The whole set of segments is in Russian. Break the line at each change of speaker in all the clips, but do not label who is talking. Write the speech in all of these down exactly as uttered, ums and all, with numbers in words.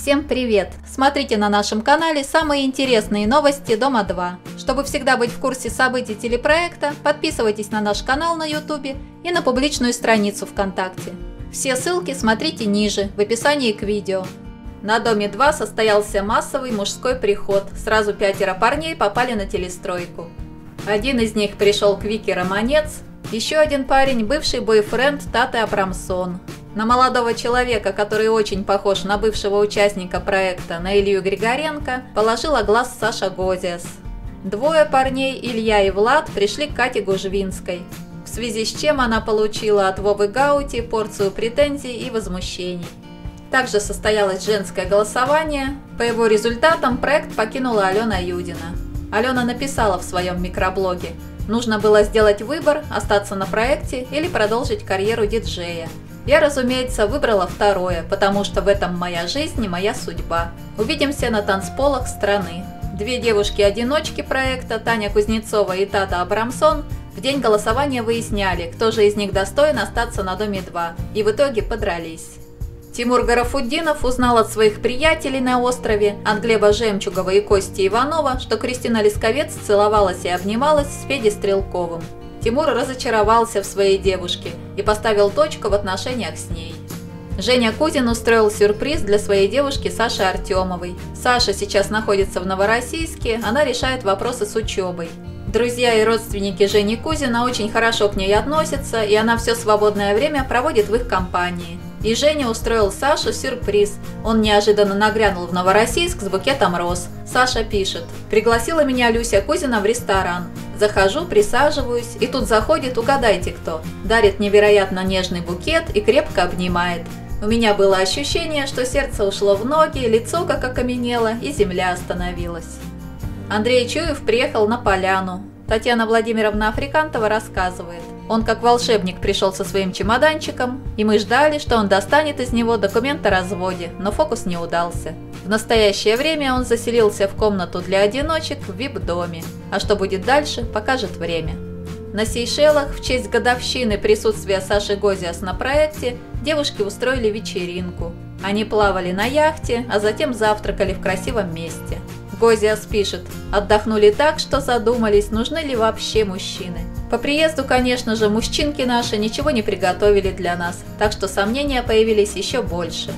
Всем привет! Смотрите на нашем канале самые интересные новости Дома два. Чтобы всегда быть в курсе событий телепроекта, подписывайтесь на наш канал на ютубе и на публичную страницу ВКонтакте. Все ссылки смотрите ниже, в описании к видео. На Доме два состоялся массовый мужской приход, сразу пятеро парней попали на телестройку. Один из них пришел к Вике Романец, еще один парень – бывший бойфренд Таты Абрамсон. На молодого человека, который очень похож на бывшего участника проекта, на Илью Григоренко, положила глаз Саша Гозиас. Двое парней, Илья и Влад, пришли к Кате Гужвинской, в связи с чем она получила от Вовы Гаути порцию претензий и возмущений. Также состоялось женское голосование. По его результатам проект покинула Алена Юдина. Алена написала в своем микроблоге: «Нужно было сделать выбор, остаться на проекте или продолжить карьеру диджея. Я, разумеется, выбрала второе, потому что в этом моя жизнь и моя судьба. Увидимся на танцполах страны». Две девушки-одиночки проекта, Таня Кузнецова и Тата Абрамсон, в день голосования выясняли, кто же из них достоин остаться на Доме два, и в итоге подрались. Тимур Гарафутдинов узнал от своих приятелей на острове, от Глеба Жемчугова и Кости Иванова, что Кристина Лисковец целовалась и обнималась с Федей Стрелковым. Тимур разочаровался в своей девушке и поставил точку в отношениях с ней. Женя Кузин устроил сюрприз для своей девушки Саши Артемовой. Саша сейчас находится в Новороссийске, она решает вопросы с учебой. Друзья и родственники Жени Кузина очень хорошо к ней относятся, и она все свободное время проводит в их компании. И Женя устроил Саше сюрприз. Он неожиданно нагрянул в Новороссийск с букетом роз. Саша пишет: «Пригласила меня Люся Кузина в ресторан. Захожу, присаживаюсь, и тут заходит, угадайте кто. Дарит невероятно нежный букет и крепко обнимает. У меня было ощущение, что сердце ушло в ноги, лицо как окаменело, и земля остановилась». Андрей Чуев приехал на поляну. Татьяна Владимировна Африкантова рассказывает: «Он как волшебник пришел со своим чемоданчиком, и мы ждали, что он достанет из него документ о разводе, но фокус не удался. В настоящее время он заселился в комнату для одиночек в вип-доме, а что будет дальше, покажет время». На Сейшелах в честь годовщины присутствия Саши Гозиас на проекте девушки устроили вечеринку. Они плавали на яхте, а затем завтракали в красивом месте. Гозиас пишет: «Отдохнули так, что задумались, нужны ли вообще мужчины. По приезду, конечно же, мужчинки наши ничего не приготовили для нас, так что сомнения появились еще больше».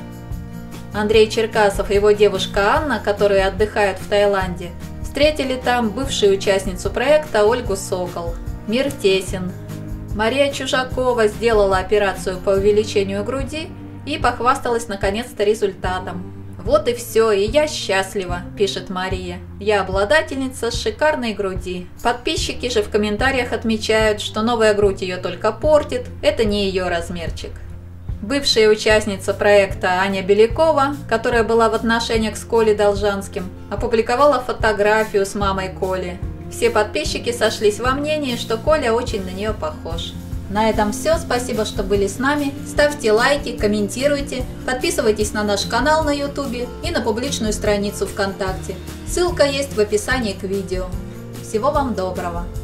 Андрей Черкасов и его девушка Анна, которые отдыхают в Таиланде, встретили там бывшую участницу проекта Ольгу Сокол. Мир тесен. Мария Чужакова сделала операцию по увеличению груди и похвасталась наконец-то результатом. «Вот и все, и я счастлива», – пишет Мария. «Я обладательница шикарной груди». Подписчики же в комментариях отмечают, что новая грудь ее только портит, это не ее размерчик. Бывшая участница проекта Аня Белякова, которая была в отношениях с Колей Должанским, опубликовала фотографию с мамой Коли. Все подписчики сошлись во мнении, что Коля очень на нее похож. На этом все, спасибо, что были с нами. Ставьте лайки, комментируйте, подписывайтесь на наш канал на ютубе и на публичную страницу ВКонтакте. Ссылка есть в описании к видео. Всего вам доброго!